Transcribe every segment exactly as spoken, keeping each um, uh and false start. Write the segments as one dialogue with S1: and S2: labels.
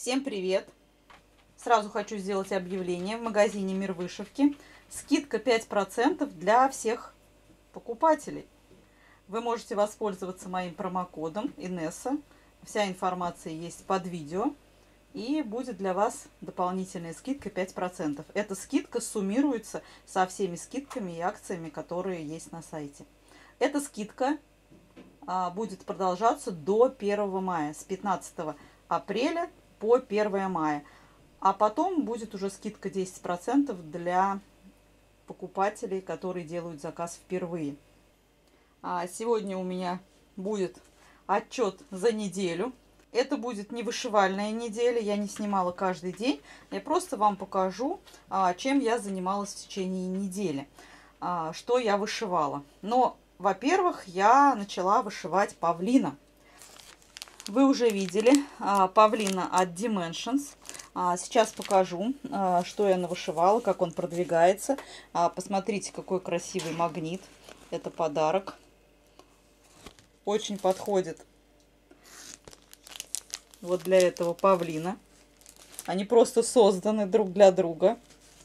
S1: Всем привет! Сразу хочу сделать объявление. В магазине Мир Вышивки скидка пять процентов для всех покупателей. Вы можете воспользоваться моим промокодом Инесса. Вся информация есть под видео. И будет для вас дополнительная скидка пять процентов. Эта скидка суммируется со всеми скидками и акциями, которые есть на сайте. Эта скидка а, будет продолжаться до первого мая, с пятнадцатого апреля по первое мая. А потом будет уже скидка десять процентов для покупателей, которые делают заказ впервые. А сегодня у меня будет отчет за неделю. Это будет не вышивальная неделя, я не снимала каждый день. Я просто вам покажу, чем я занималась в течение недели, что я вышивала. Но, во-первых, я начала вышивать павлина. Вы уже видели павлина от Dimensions. Сейчас покажу, что я навышивала, как он продвигается. Посмотрите, какой красивый магнит. Это подарок. Очень подходит вот для этого павлина. Они просто созданы друг для друга.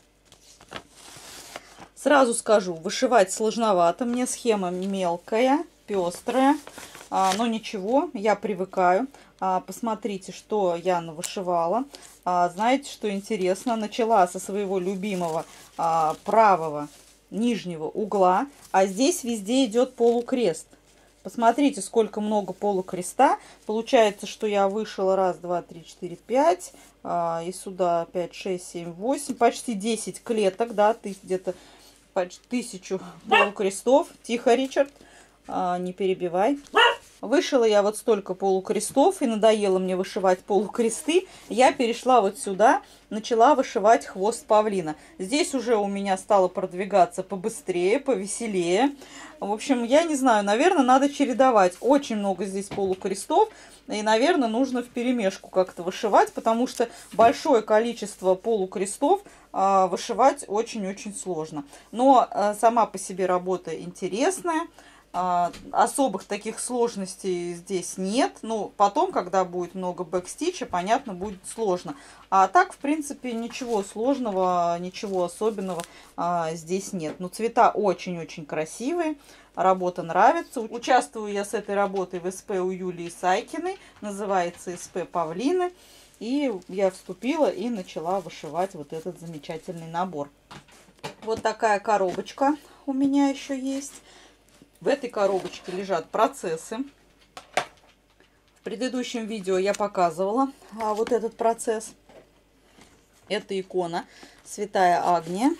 S1: Сразу скажу, вышивать сложновато. Мне схема мелкая, пестрая. Но ничего, я привыкаю. Посмотрите, что я навышивала. Знаете, что интересно? Начала со своего любимого правого нижнего угла. А здесь везде идет полукрест. Посмотрите, сколько много полукреста. Получается, что я вышила раз, два, три, четыре, пять. И сюда пять, шесть, семь, восемь. Почти десять клеток, да, где-то почти тысячу полукрестов. Тихо, Ричард, не перебивай. Вышила я вот столько полукрестов, и надоело мне вышивать полукресты. Я перешла вот сюда, начала вышивать хвост павлина. Здесь уже у меня стало продвигаться побыстрее, повеселее. В общем, я не знаю, наверное, надо чередовать. Очень много здесь полукрестов, и, наверное, нужно вперемешку как-то вышивать, потому что большое количество полукрестов а, вышивать очень-очень сложно. Но а, сама по себе работа интересная. А, особых таких сложностей здесь нет. Ну, потом, когда будет много бэкстича, понятно, будет сложно. А так, в принципе, ничего сложного, ничего особенного а, здесь нет. Но цвета очень-очень красивые. Работа нравится. Участвую я с этой работой в СП у Юлии Сайкиной. Называется СП Павлины. И я вступила и начала вышивать вот этот замечательный набор. Вот такая коробочка у меня еще есть. В этой коробочке лежат процессы. В предыдущем видео я показывала а, вот этот процесс. Это икона Святая Агния.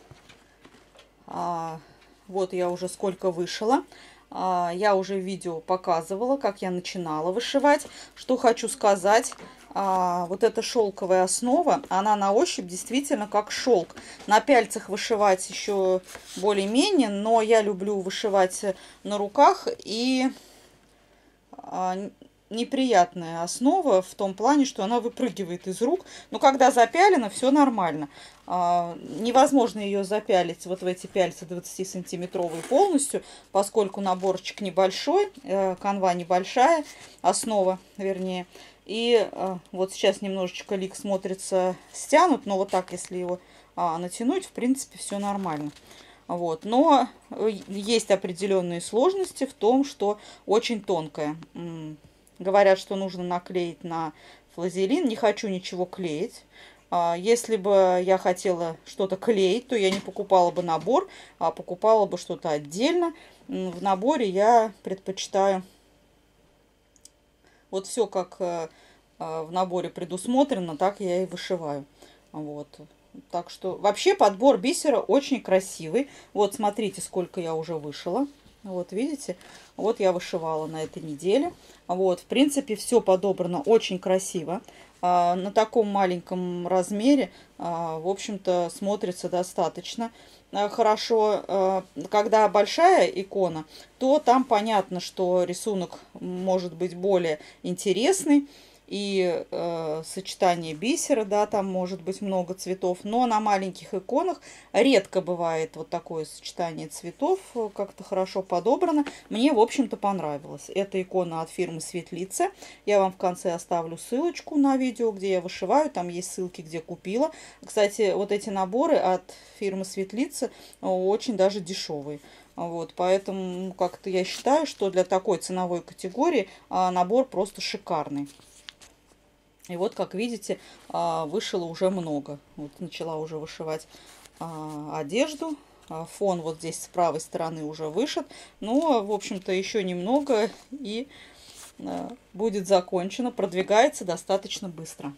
S1: А, вот я уже сколько вышила. А, я уже в видео показывала, как я начинала вышивать. Что хочу сказать. А, вот эта шелковая основа, она на ощупь действительно как шелк. На пяльцах вышивать еще более-менее, но я люблю вышивать на руках. И а, неприятная основа в том плане, что она выпрыгивает из рук. Но когда запялена, все нормально. А, невозможно ее запялить вот в эти пяльцы двадцатисантиметровые полностью, поскольку наборчик небольшой, э, канва небольшая, основа вернее. И а, вот сейчас немножечко лик смотрится стянут, но вот так, если его а, натянуть, в принципе, все нормально. Вот. Но есть определенные сложности в том, что очень тонкая. Говорят, что нужно наклеить на флазелин. Не хочу ничего клеить. А, если бы я хотела что-то клеить, то я не покупала бы набор, а покупала бы что-то отдельно. В наборе я предпочитаю... Вот все, как э, в наборе предусмотрено, так я и вышиваю. Вот. Так что вообще подбор бисера очень красивый. Вот смотрите, сколько я уже вышила. Вот видите? Вот я вышивала на этой неделе. Вот, в принципе, все подобрано очень красиво. А, на таком маленьком размере, а, в общем-то, смотрится достаточно хорошо. Когда большая икона, то там понятно, что рисунок может быть более интересный. и э, сочетание бисера, да, там может быть много цветов, но на маленьких иконах редко бывает вот такое сочетание цветов, как-то хорошо подобрано. Мне, в общем-то, понравилось. Это икона от фирмы Светлица. Я вам в конце оставлю ссылочку на видео, где я вышиваю, там есть ссылки, где купила. Кстати, вот эти наборы от фирмы Светлица очень даже дешевые. Вот, поэтому как-то я считаю, что для такой ценовой категории а, набор просто шикарный. И вот, как видите, а, вышила уже много. Вот начала уже вышивать а, одежду. А, фон вот здесь с правой стороны уже вышит. Но, в общем-то, еще немного и а, будет закончено. Продвигается достаточно быстро.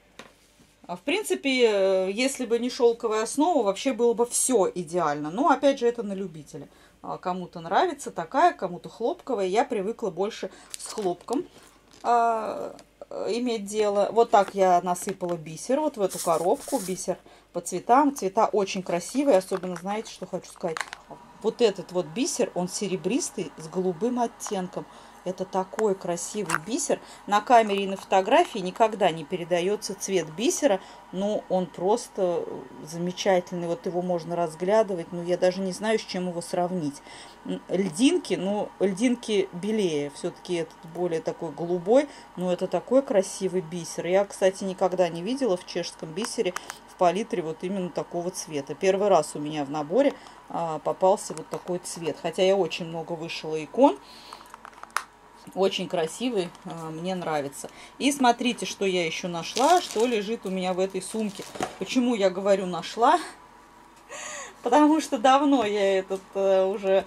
S1: А в принципе, если бы не шелковая основа, вообще было бы все идеально. Но, опять же, это на любителя. Кому-то нравится такая, кому-то хлопковая. Я привыкла больше с хлопком а, иметь дело. Вот так я насыпала бисер вот в эту коробку. Бисер по цветам. Цвета очень красивые. Особенно, знаете, что хочу сказать? Вот этот вот бисер, он серебристый с голубым оттенком. Это такой красивый бисер. На камере и на фотографии никогда не передается цвет бисера. Но он просто замечательный. Вот его можно разглядывать. Ну, я даже не знаю, с чем его сравнить. Льдинки, ну, льдинки белее. Все-таки этот более такой голубой. Но это такой красивый бисер. Я, кстати, никогда не видела в чешском бисере в палитре вот именно такого цвета. Первый раз у меня в наборе а, попался вот такой цвет. Хотя я очень много вышила икон. Очень красивый, мне нравится. И смотрите, что я еще нашла, что лежит у меня в этой сумке. Почему я говорю нашла? Потому что давно я этот уже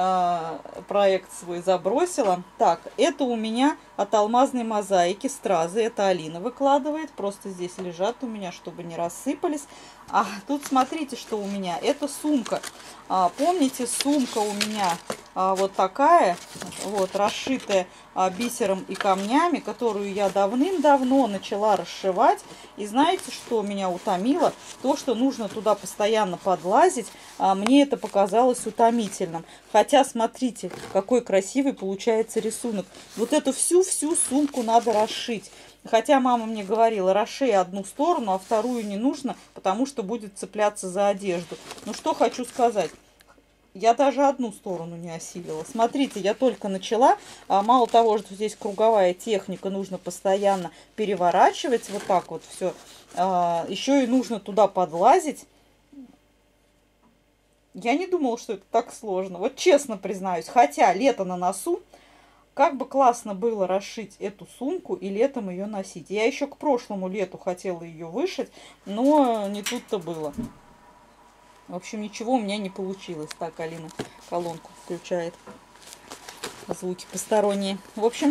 S1: проект свой забросила. Так, это у меня от алмазной мозаики стразы. Это Алина выкладывает. Просто здесь лежат у меня, чтобы не рассыпались. А тут смотрите, что у меня. Это сумка. А, помните, сумка у меня а, вот такая, вот расшитая а, бисером и камнями, которую я давным-давно начала расшивать. И знаете, что меня утомило? То, что нужно туда постоянно подлазить. А, мне это показалось утомительным. Хотя, смотрите, какой красивый получается рисунок. Вот эту всю-всю сумку надо расшить. Хотя мама мне говорила, расшей одну сторону, а вторую не нужно, потому что будет цепляться за одежду. Ну что хочу сказать. Я даже одну сторону не осилила. Смотрите, я только начала. А мало того, что здесь круговая техника, нужно постоянно переворачивать. Вот так вот все. А, еще и нужно туда подлазить. Я не думала, что это так сложно. Вот честно признаюсь. Хотя лето на носу. Как бы классно было расшить эту сумку и летом ее носить. Я еще к прошлому лету хотела ее вышить, но не тут-то было. В общем, ничего у меня не получилось. Так, Алина колонку включает. Звуки посторонние. В общем,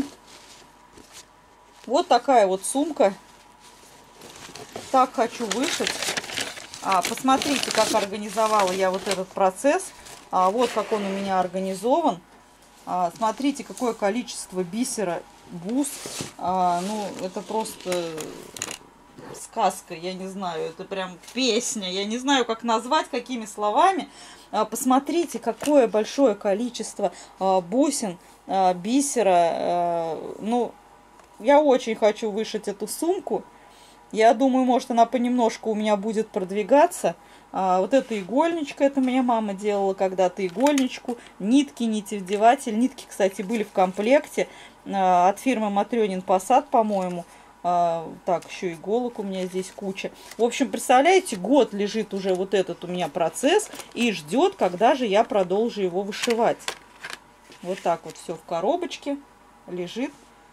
S1: вот такая вот сумка. Так хочу вышить. А, посмотрите, как организовала я вот этот процесс. А, вот как он у меня организован. А, смотрите, какое количество бисера, бус. А, ну, это просто сказка, я не знаю. Это прям песня. Я не знаю, как назвать, какими словами. А, посмотрите, какое большое количество а, бусин, а, бисера. А, ну, я очень хочу вышить эту сумку. Я думаю, может, она понемножку у меня будет продвигаться. А, вот эта игольничка, это мне мама делала когда-то игольничку. Нитки, нитевдеватель. Нитки, кстати, были в комплекте а, от фирмы Матрёнин Посад, по-моему. А, так, еще иголок у меня здесь куча. В общем, представляете, год лежит уже вот этот у меня процесс и ждет, когда же я продолжу его вышивать. Вот так вот все в коробочке лежит.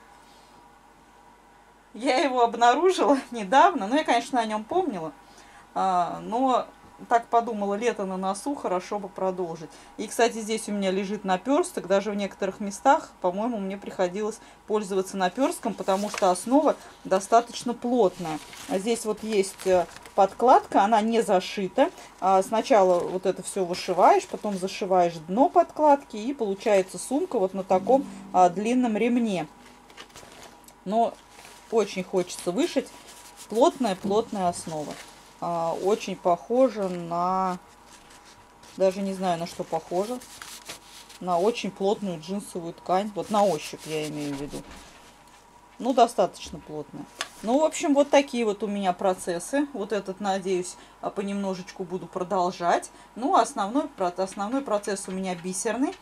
S1: Я его обнаружила недавно. Ну, я, конечно, о нем помнила. А, но так подумала, лето на носу, хорошо бы продолжить. И, кстати, здесь у меня лежит наперсток. Даже в некоторых местах, по-моему, мне приходилось пользоваться наперстком, потому что основа достаточно плотная. А здесь вот есть подкладка, она не зашита. А сначала вот это все вышиваешь, потом зашиваешь дно подкладки, и получается сумка вот на таком а, длинном ремне. Но очень хочется вышить. Плотная-плотная основа. А, очень похожа на... Даже не знаю, на что похожа. На очень плотную джинсовую ткань. Вот на ощупь я имею в виду. Ну, достаточно плотная. Ну, в общем, вот такие вот у меня процессы. Вот этот, надеюсь, понемножечку буду продолжать. Ну, основной, основной процесс у меня бисерный.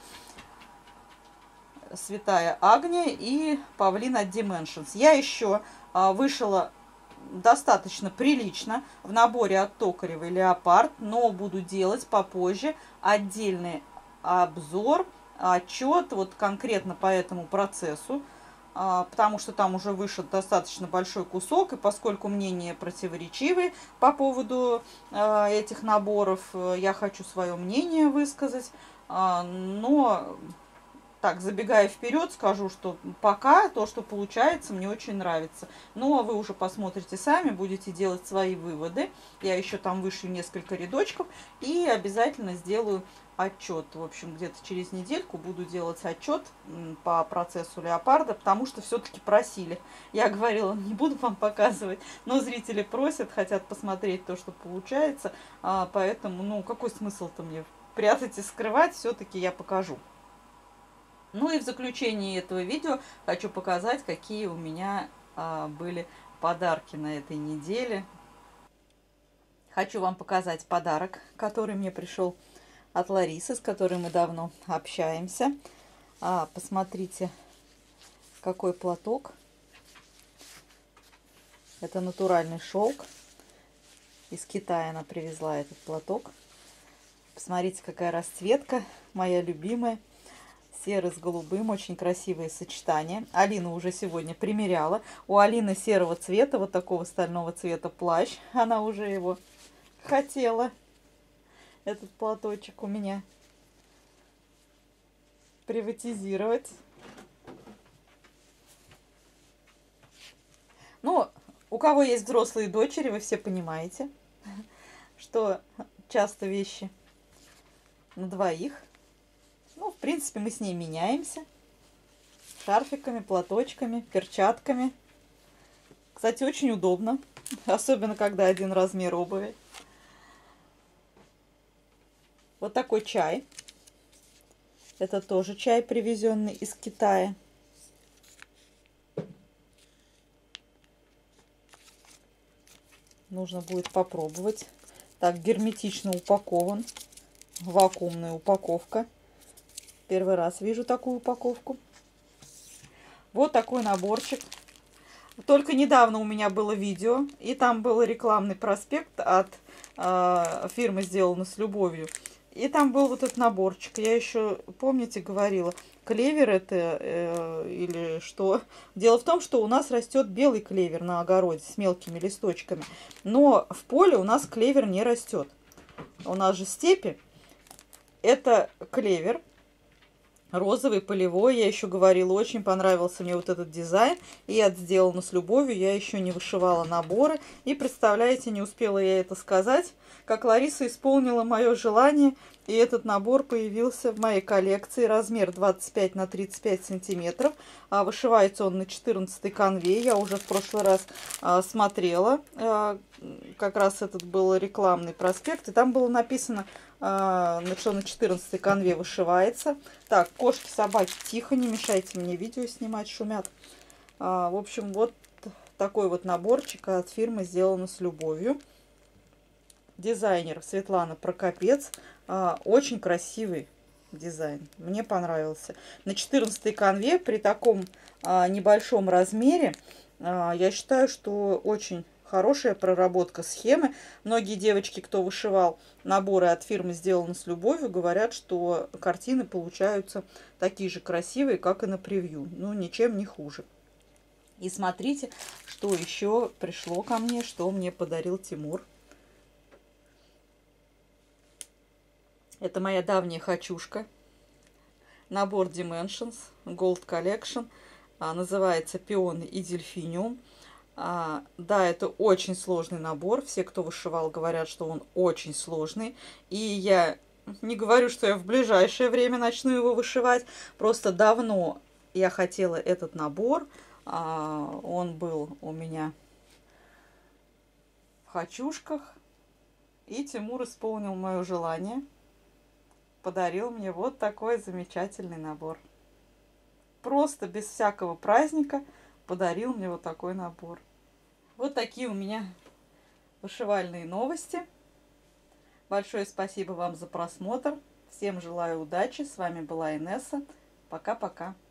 S1: Святая Агния и Павлин от Dimensions. Я еще вышила достаточно прилично в наборе от Токаревой Леопард, но буду делать попозже отдельный обзор, отчет вот конкретно по этому процессу, потому что там уже вышел достаточно большой кусок, и поскольку мнения противоречивые по поводу этих наборов, я хочу свое мнение высказать, но... Так, забегая вперед, скажу, что пока то, что получается, мне очень нравится. Ну, а вы уже посмотрите сами, будете делать свои выводы. Я еще там вышью несколько рядочков и обязательно сделаю отчет. В общем, где-то через недельку буду делать отчет по процессу леопарда, потому что все-таки просили. Я говорила, не буду вам показывать, но зрители просят, хотят посмотреть то, что получается. Поэтому, ну, какой смысл-то мне прятать и скрывать, все-таки я покажу. Ну и в заключении этого видео хочу показать, какие у меня а, были подарки на этой неделе. Хочу вам показать подарок, который мне пришел от Ларисы, с которой мы давно общаемся. А, посмотрите, какой платок. Это натуральный шелк. Из Китая она привезла этот платок. Посмотрите, какая расцветка, моя любимая. Серый с голубым, очень красивое сочетание. Алина уже сегодня примеряла. У Алины серого цвета, вот такого стального цвета плащ. Она уже его хотела. Этот платочек у меня приватизировать. Ну, у кого есть взрослые дочери, вы все понимаете, что часто вещи на двоих. Ну, в принципе, мы с ней меняемся. Шарфиками, платочками, перчатками. Кстати, очень удобно. Особенно, когда один размер обуви. Вот такой чай. Это тоже чай, привезенный из Китая. Нужно будет попробовать. Так, герметично упакован. Вакуумная упаковка. Первый раз вижу такую упаковку. Вот такой наборчик. Только недавно у меня было видео, и там был рекламный проспект от э, фирмы «Сделано с любовью». И там был вот этот наборчик. Я еще, помните, говорила, клевер это э, или что? Дело в том, что у нас растет белый клевер на огороде с мелкими листочками. Но в поле у нас клевер не растет. У нас же степи. Это клевер. Розовый, полевой, я еще говорила, очень понравился мне вот этот дизайн. И от «Сделано с любовью» я еще не вышивала наборы. И представляете, не успела я это сказать, как Лариса исполнила мое желание. И этот набор появился в моей коллекции. Размер двадцать пять на тридцать пять сантиметров. А вышивается он на четырнадцатой канве. Я уже в прошлый раз а, смотрела. А, как раз этот был рекламный проспект. И там было написано, а, что на четырнадцатой канве вышивается. Так, кошки, собаки, тихо, не мешайте мне видео снимать, шумят. А, в общем, вот такой вот наборчик от фирмы «Сделано с любовью». Дизайнер Светлана Прокопец. А, очень красивый дизайн. Мне понравился. На четырнадцатой канве при таком а, небольшом размере а, я считаю, что очень хорошая проработка схемы. Многие девочки, кто вышивал наборы от фирмы «Сделано с любовью», говорят, что картины получаются такие же красивые, как и на превью. Ну, ничем не хуже. И смотрите, что еще пришло ко мне, что мне подарил Тимур. Это моя давняя хочушка. Набор Dimensions Gold Collection. А, называется «Пионы и дельфиниум». А, да, это очень сложный набор. Все, кто вышивал, говорят, что он очень сложный. И я не говорю, что я в ближайшее время начну его вышивать. Просто давно я хотела этот набор. А, он был у меня в хочушках. И Тимур исполнил мое желание. Подарил мне вот такой замечательный набор. Просто без всякого праздника подарил мне вот такой набор. Вот такие у меня вышивальные новости. Большое спасибо вам за просмотр. Всем желаю удачи. С вами была Инесса. Пока-пока.